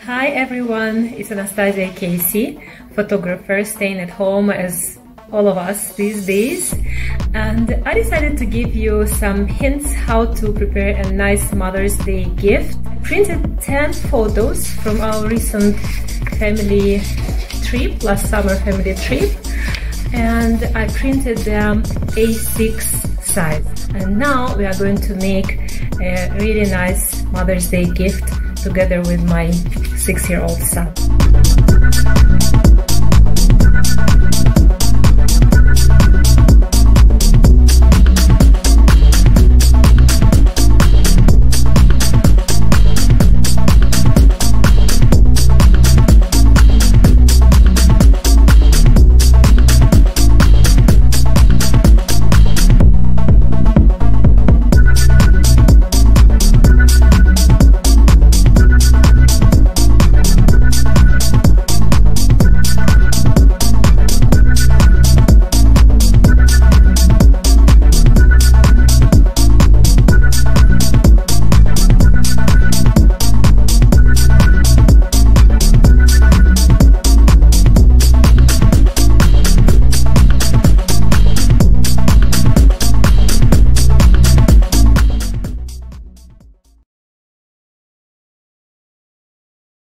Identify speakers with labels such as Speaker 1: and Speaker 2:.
Speaker 1: Hi everyone, it's Anastasia Casey, photographer staying at home as all of us these days, and I decided to give you some hints how to prepare a nice Mother's Day gift. I printed 10 photos from our recent family trip, last summer family trip, and I printed them A6 size, and now we are going to make a really nice Mother's Day gift together with my 6-year-old son.